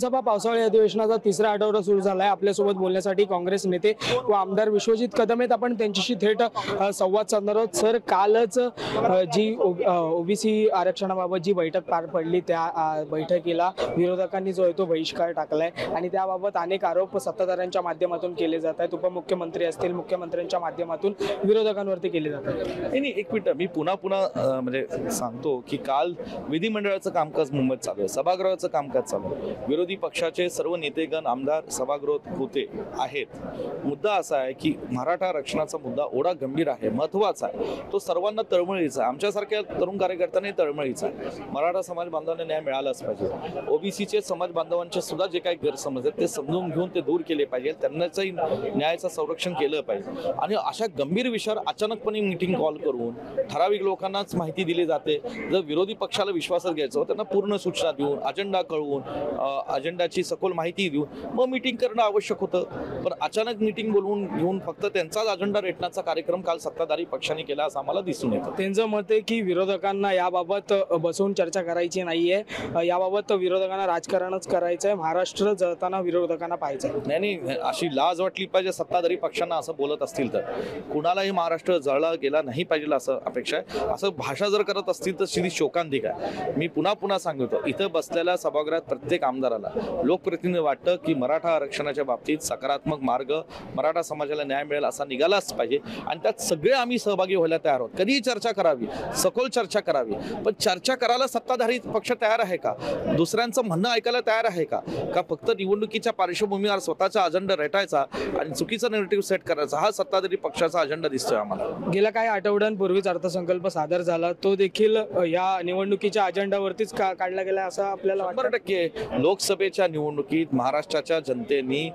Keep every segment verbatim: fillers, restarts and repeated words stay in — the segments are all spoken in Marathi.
सभा पावसाळी अधिवेशनाचा तिसरा आठवडा सुरू झाला आहे। आपल्यासोबत बोलण्यासाठी काँग्रेस नेते व आमदार विश्वजित कदम आहेत। आपण त्यांच्याशी थेट अ, संवाद साधणार आहोत। सर, कालच अ, जी ओबीसी आरक्षणाबाबत जी बैठक पार पडली त्या अ, बैठकीला विरोधकांनी जो आहे तो बहिष्कार टाकलाय आणि त्याबाबत अनेक आरोप सत्ताधाऱ्यांच्या माध्यमातून केले जात आहेत। उपमुख्यमंत्री असतील, मुख्यमंत्र्यांच्या माध्यमातून विरोधकांवरती केले जात आहेत। नाही नाही एक मिनिट मी पुन्हा पुन्हा अ, म्हणजे सांगतो की काल विधिमंडळाचं कामकाज मुंबईत चालू आहे, सभागृहाचं कामकाज चालू आहे, विरोधी पक्षाचे सर्व नेतेगण आमदार सभागृहात होते आहेत। मुद्दा असा आहे की मराठा आरक्षणाचा मुद्दा ओढा गंभीर आहे, महत्त्वाचा आहे, तो सर्वांना तळमळीचा आहे। आमच्यासारख्या तरुण कार्यकर्त्यांना तळमळीचा आहे। मराठा समाज बांधवांना न्याय मिळालाच पाहिजे। ओबीसीचे समाज बांधवांचे सुद्धा जे काही गैरसमज आहेत ते समजून घेऊन ते दूर केले पाहिजे, त्यांनाही न्यायाचं संरक्षण केलं पाहिजे। आणि अशा गंभीर विषयावर अचानकपणे मीटिंग कॉल करून ठराविक लोकांनाच माहिती दिली जाते। जर विरोधी पक्षाला विश्वासात घ्यायचं त्यांना पूर्ण सूचना देऊन, अजेंडा कळवून, अजेंडाची सखोल माहिती देऊन मग मीटिंग करणं आवश्यक होतं। पण अचानक मीटिंग बोलवून घेऊन फक्त त्यांचाच अजेंडा रेटण्याचा कार्यक्रम काल सत्ताधारी पक्षांनी केला असं आम्हाला दिसून येतं। त्यांचं मत आहे की विरोधकांना याबाबत बसून चर्चा करायची नाहीये, याबाबत विरोधकांना राजकारणच करायचं आहे, महाराष्ट्र जळताना विरोधकांना पाहायचं नाही नाही अशी लाज वाटली पाहिजे सत्ताधारी पक्षांना असं बोलत असतील तर। कुणालाही महाराष्ट्र जळला गेला नाही पाहिजे असं अपेक्षा आहे। असं भाषा जर करत असतील तर श्री शोकांतिक आहे। मी पुन्हा पुन्हा सांगतो, इथं बसलेल्या सभागृहात प्रत्येक आमदाराला, लोकप्रतिनिधी वाटतं की मराठा आरक्षणाच्या बाबतीत सकारात्मक मार्ग मराठा समाजाला न्याय मिळेल असा निघालाच पाहिजे आणि त्यात सगळे आम्ही सहभागी व्हायला तयार आहोत। कधीही चर्चा करावी, सखोल चर्चा करावी, पण चर्चा करायला सत्ताधारी पक्ष तयार आहे का? दुसऱ्यांचं म्हणणं ऐकायला तयार आहे का? का फक्त निवडणुकीच्या पार्श्वभूमीवर स्वतःचा अजेंडा रेटायचा आणि चुकीचा नेरेटिव्ह सेट करायचा हा सत्ताधारी पक्षाचा अजेंडा दिसतोय आम्हाला। गेल्या काही आठवड्यांपूर्वीच अर्थसंकल्प सादर झाला, तो देखील या निवडणुकीच्या अजेंडावरतीच का काढला गेला असं आपल्याला शंभर टक्के लोकसभेच्या निवडणुकीत महाराष्ट्राच्या जनतेने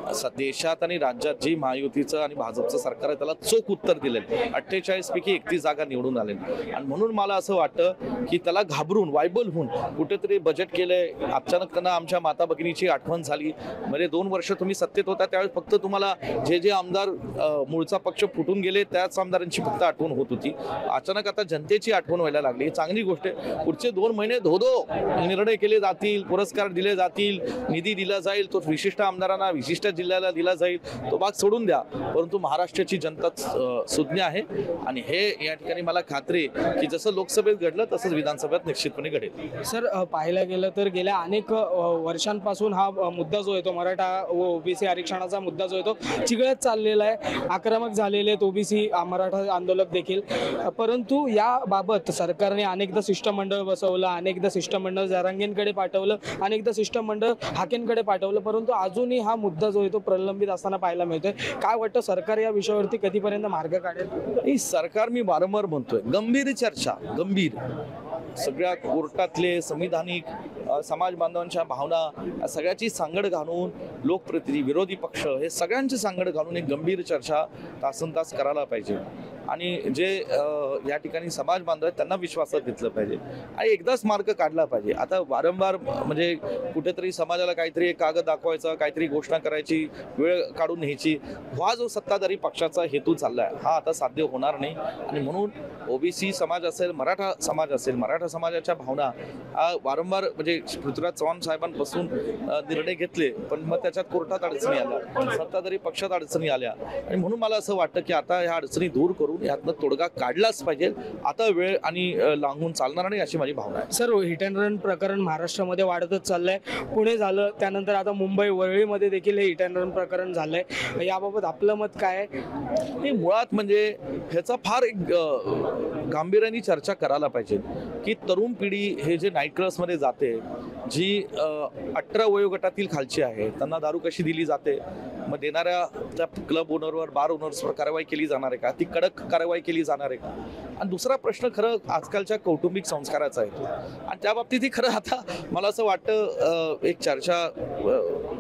देशात आणि राज्यात जी महायुतीचं आणि भाजपचं सरकार आहे त्याला चोख उत्तर दिलेलं। अठ्ठेचाळीस पैकी एकतीस जागा निवडून आले आणि म्हणून मला असं वाटतं की त्याला घाबरून वायबल होऊन कुठेतरी बजेट केलंय। अचानक त्यांना आमच्या माता भगिनीची आठवण झाली। म्हणजे दोन वर्ष तुम्ही सत्तेत होता त्यावेळेस फक्त तुम्हाला जे जे आमदार मूळचा पक्ष फुटून गेले त्याच आमदारांची फक्त आठवण होत होती। अचानक आता जनतेची आठवण व्हायला लागली, चांगली गोष्ट आहे। पुढचे दोन महिने धोधो निर्णय केले जातील, पुरस्कार दिले जातील, निधी दिला जाईल, तो विशिष्ट आमदारांना विशिष्ट जिल्ह्याला दिला जाईल, तो भाग सोडून द्या। परंतु महाराष्ट्राची जनता सुज्ञ आहे आणि हे या ठिकाणी मला खात्री आहे की जसं लोकसभेत घडलं तसंच विधानसभेत निश्चितपणे घडेल। सर, पाहायला गेलं तर गेल्या अनेक वर्षांपासून हा मुद्दा जो आहे तो मराठा व ओबीसी आरक्षणाचा मुद्दा जो आहे तो चिघळत चाललेला आहे। आक्रमक झालेले आहेत ओबीसी मराठा आंदोलक देखील, परंतु याबाबत सरकारने अनेकदा शिष्टमंडळ बसवलं, अनेकदा शिष्टमंडळ जरांगेंकडे पाठवलं, अनेकदा शिष्टमंडळ हाकेंकडे पाठवलं, परंतु अजूनही हा मुद्दा जो आहे तो प्रलंबित असताना पाहायला मिळतोय। काय वाटतं, सरकार या विषयावरती कधीपर्यंत मार्ग काढेल? सरकार मी वारंवार म्हणतोय गंभीर चर्चा, गंभीर सगळ्या कोर्टातले संविधानिक समाज बांधवांच्या भावना सगळ्याची सांगड घालून लोकप्रतिनिधी, विरोधी पक्ष हे सगळ्यांची सांगड घालून एक गंभीर चर्चा तासन तास करायला पाहिजे आणि जे या ठिकाणी समाज बांधव आहेत त्यांना विश्वासात घेतलं पाहिजे आणि एकदाच मार्ग काढला पाहिजे। आता वारंवार म्हणजे कुठेतरी समाजाला काहीतरी एक कागद दाखवायचा, काहीतरी घोषणा करायची, वेळ काढून न्यायची, हा जो सत्ताधारी पक्षाचा हेतू चाललाय हा आता साध्य होणार नाही। आणि म्हणून ओबीसी समाज असेल, मराठा समाज असेल, मराठा समाजाच्या भावना वारंवार म्हणजे पृथ्वीराज चव्हाण साहेबांपासून निर्णय घेतले, पण मग त्याच्यात कोर्टात अडचणी आल्या, सत्ताधारी पक्षात अडचणी आल्या आणि म्हणून मला असं वाटतं की आता ह्या अडचणी दूर करून यातनं तोडगा काढलाच पाहिजे। आता वेळ आणि लांबून चालणार नाही अशी माझी भावना आहे। सर, हिट अँड रन प्रकरण महाराष्ट्रामध्ये वाढतच चाललंय। पुणे झालं, त्यानंतर आता मुंबई वरळीमध्ये देखील हे हिट अँड रन प्रकरण झालंय, याबाबत आपलं मत काय आहे? मुळात म्हणजे ह्याचा फार एक गांभीर्याने चर्चा करायला पाहिजे की तरुण पिढी हे जे नाईट क्लब्समध्ये जाते, जी अठरा वयोगटातील खालची आहे, त्यांना दारू कशी दिली जाते, मग देणाऱ्या त्या क्लब ओनरवर, बार ओनर्सवर कारवाई केली जाणार आहे का? ती कडक कारवाई केली जाणार आहे का? आणि दुसरा प्रश्न खरं आजकालच्या कौटुंबिक संस्काराचा आहे आणि त्या बाबतीतही खरं आता मला असं वाटतं एक चर्चा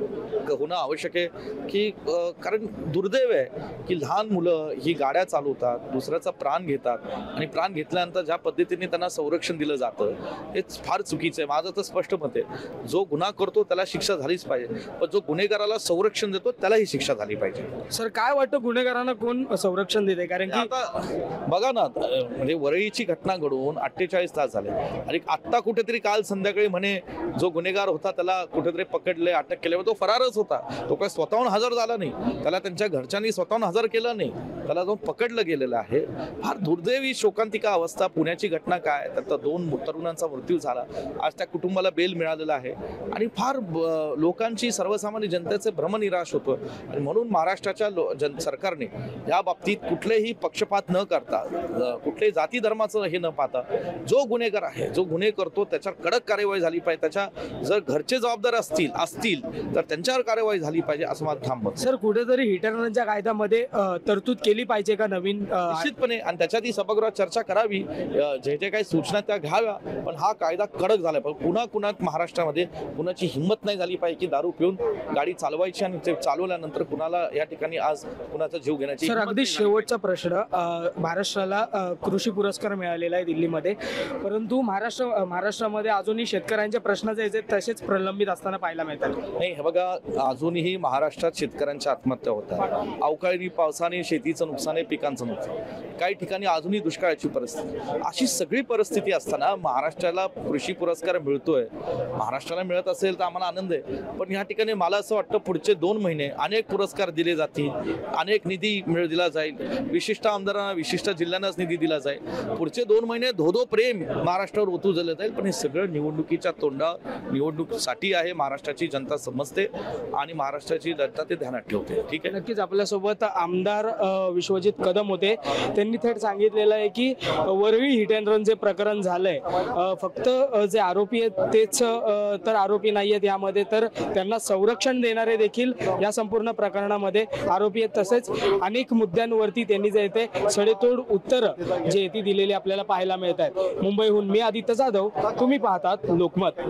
होणं आवश्यक आहे की अ, कारण दुर्दैव आहे की लहान मुलं ही गाड्या चालवतात, दुसऱ्याचा प्राण घेतात आणि प्राण घेतल्यानंतर ज्या पद्धतीने त्यांना संरक्षण दिलं जातं हेच फार चुकीचं आहे. माझं तर स्पष्ट मत आहे, जो गुन्हा करतो त्याला शिक्षा झालीच पाहिजे, पण जो गुन्हेगाराला संरक्षण देतो त्यालाही शिक्षा झाली पाहिजे. सर काय वाटतं गुन्हेगारांना कोण संरक्षण देते? कारण की आता बघा ना, म्हणजे वरळीची घटना घडून अठ्ठेचाळीस तास झाले आणि आत्ता कुठेतरी काल संध्याकाळी म्हणे जो गुन्हेगार होता त्याला कुठेतरी पकडले, अटक केले, तो फरारच होता. तो काय स्वतःहून हजर झाला नाही, त्याला त्यांच्या घरच्यांनी स्वतःहून हजर केलं नाही, त्याला जाऊन पकडलं गेलेलं आहे. फार दुर्दैवी शोकांतिका अवस्था. पुण्याची घटना काय, त्यात दोन तरुणांचा मृत्यू झाला, आज त्या कुटुंबाला बेल मिळालेला आहे आणि फार लोकांची, सर्वसामान्य जनतेचे भ्रमनिराश होतो. आणि म्हणून महाराष्ट्राच्या जन सरकारने या बाबतीत कुठलेही पक्षपात न करता, कुठल्याही जाती धर्माचं हे न पाहता, जो गुन्हेगार आहे, जो गुन्हे करतो त्याच्यावर कडक कार्यवाही झाली पाहिजे. त्याच्या जर घरचे जबाबदार असतील असतील तर त्यांच्यावर कार्यवाही झाली पाहिजे असं माझं ठाम मत. सर कुठेतरी हिटरच्या कायद्यामध्ये अ, तरतूद केली पाहिजे का नवीन? अ, निश्चितपणे, आणि त्याच्यात ही सभागृहात चर्चा करावी, अ, जे जे काही सूचना त्या घ्याव्या, पण हा कायदा कडक झाला पाहिजे. पुन्हा कुणात महाराष्ट्रामध्ये कुणाची हिंमत नाही झाली पाहिजे की दारू पिऊन गाडी चालवायची आणि ते चालवल्यानंतर कुणाला या ठिकाणी आज कुणाचा जीव घेण्याची सर हिंमत अगदी नाही झाली शेवटचा प्रश्न. अ, महाराष्ट्राला अ, कृषी पुरस्कार मिळालेला आहे दिल्लीमध्ये, परंतु महाराष्ट्र अ, महाराष्ट्रामध्ये अजूनही शेतकऱ्यांच्या प्रश्न जे आहेत तसेच प्रलंबित असताना पाहायला मिळतात. नाही, हे बघा, अजूनही महाराष्ट्रात शेतकऱ्यांच्या आत्महत्या होतात. अवकाळी पावसाने शेतीचं नुकसान आहे, पिकांचं नुकसान, काही ठिकाणी अजूनही दुष्काळाची परिस्थिती. अशी सगळी परिस्थिती असताना महाराष्ट्राला कृषी पुरस्कार मिळतोय. महाराष्ट्राला मिळत असेल तर आम्हाला आनंद आहे, पण या ठिकाणी मला असं वाटतं पुढचे दोन महिने अनेक पुरस्कार दिले जातील, अनेक निधी मिळ दिला जाईल, विशिष्ट आमदारांना विशिष्ट जिल्ह्यांनाच निधी दिला जाईल. पुढचे दोन महिने धोधो प्रेम महाराष्ट्रावर ओतू दिलं जाईल, पण हे सगळं निवडणुकीच्या तोंडा निवडणुकीसाठी आहे. महाराष्ट्राची जनता समजते आणि महाराष्ट्राची जनता ते ध्यानात ठेवते. ठीक आहे. नक्कीच आपल्यासोबत आमदार अ, विश्वजित कदम होते. त्यांनी थेट सांगितलेलं आहे की अ, वरळी हिट अँड रन जे प्रकरण झालंय, अ, फक्त अ, जे आरोपी आहेत तेच अ, तर आरोपी नाही आहेत यामध्ये, तर त्यांना संरक्षण देणारे देखील या संपूर्ण प्रकरणामध्ये आरोपी आहेत. तसेच अनेक मुद्द्यांवरती त्यांनी जे ते सडेतोड उत्तरं जे ती दिलेली आपल्याला पाहायला मिळत आहेत. मुंबईहून मी आदित्य जाधव, तुम्ही पाहतात लोकमत.